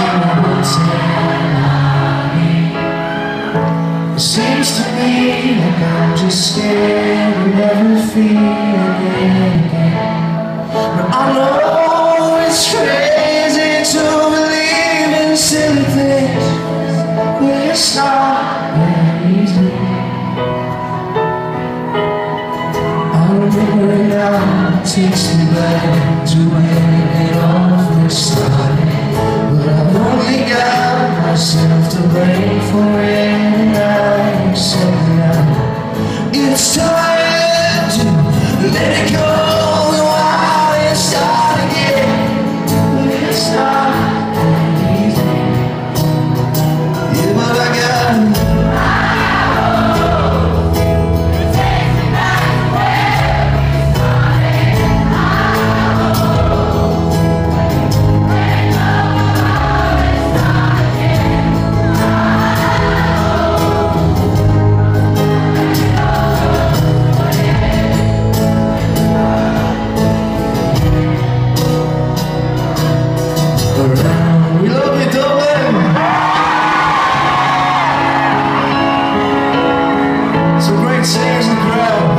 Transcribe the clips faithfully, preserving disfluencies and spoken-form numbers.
It seems to me like I'm just scared of never feeling again. But I know it's crazy to believe in silly things, but it's not that easy. I remember it now, it takes me back to when it all first started. But I've only got myself to blame for it, and I accept it now. It's time to let it go while it starts again. But it's not that easy. Yeah, but I got it. We love you, Dublin! Some great singers in the crowd.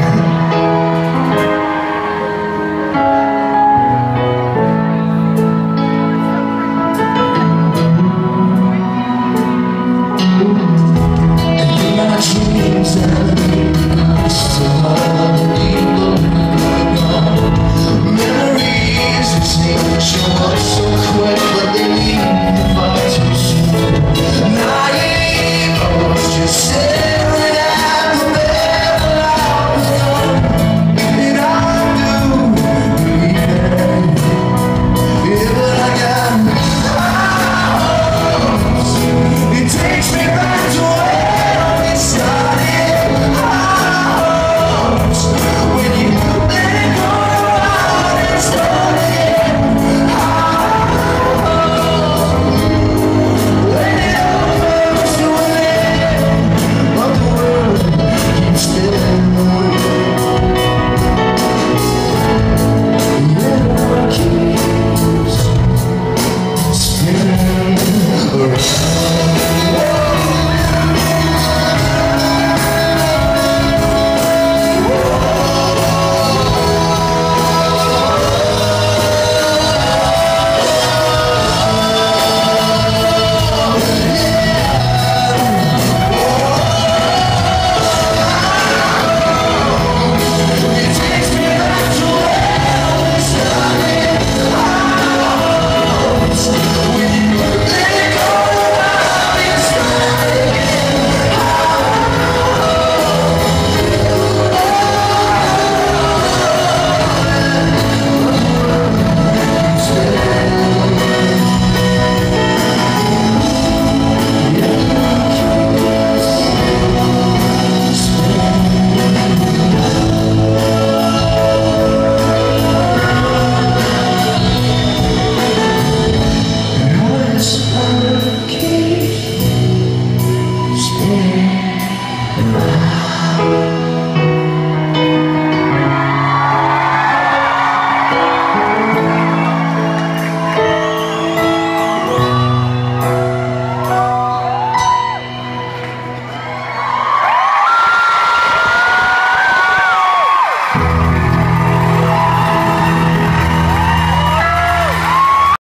And in my dreams I leave my soul. Memories that seem to show up so quick, but they leave far too soon. Naive, I was just staring at the bed and I do believe it. Yeah, but I got house. It takes me back to where it started. House, when you let it go around and start again. When it all comes to an end, but the world keeps spinning away. Yeah, the world keeps spinning around.